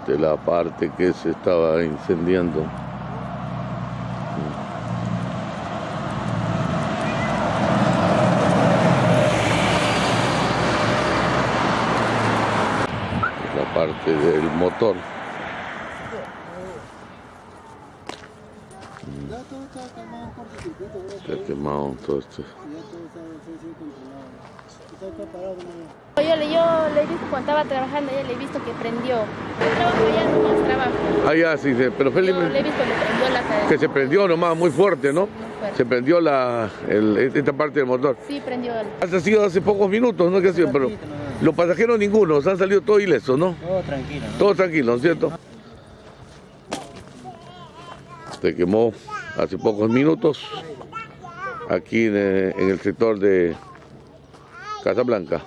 de la parte que se estaba incendiando. La parte del motor. Está quemado todo esto. Yo le he visto cuando estaba trabajando, ya le he visto que prendió. Yo trabajo allá, no más trabajo. Ah, ya, sí, pero Yo le he visto que prendió la cadena. que se prendió nomás, muy fuerte, ¿no? Muy fuerte. Se prendió esta parte del motor. Sí, prendió. Ha sido hace pocos minutos, ¿no? ¿Qué ha sido? Pero los pasajeros ninguno, se han salido todos ilesos, ¿no? Todo tranquilo, ¿no? Todos tranquilos, ¿no es cierto? Se quemó hace pocos minutos aquí en el sector de Casablanca.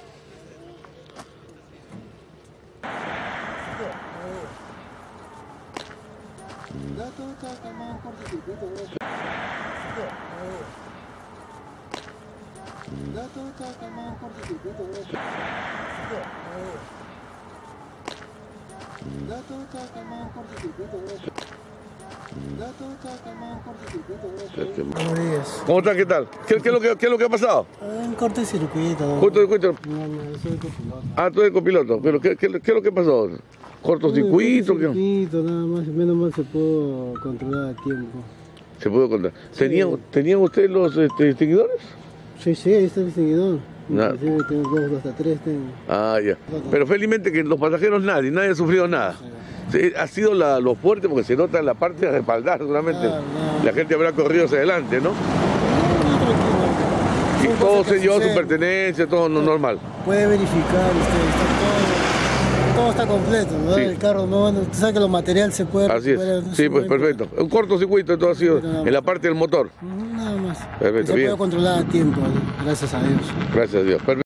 Buenos días. ¿Cómo está? ¿Qué tal? ¿Qué es lo que ha pasado? Un cortocircuito. Cortocircuito. No, soy copiloto. Ah, tú eres copiloto. ¿Pero qué es lo que pasó? ¿Cortocircuito? ¿Qué? Cortocircuito, nada más. Menos mal se pudo controlar a tiempo. Se pudo contar. Sí. ¿Tenían ustedes los extinguidores? Sí, ahí está el extinguidor. Nada. Inclusive tengo 2 hasta 3. Ah, ya. Pero felizmente que los pasajeros nadie ha sufrido nada. Sí, ha sido lo fuerte porque se nota en la parte de respaldar seguramente. Claro. La gente habrá corrido hacia adelante, ¿no? No, tranquilo. Y Son todo cosas se que llevó su suceden. pertenencia, todo normal. Puede verificar, está todo está completo, ¿no? Sí. El carro, no, tú sabes que los materiales se pueden Así es. recuperar, no Sí, se pues pueden- perfecto. Un cortocircuito todo ha sido en la parte del motor. Nada más. Perfecto, Se bien. puede controlar a tiempo, gracias a Dios. Gracias a Dios. Perfecto.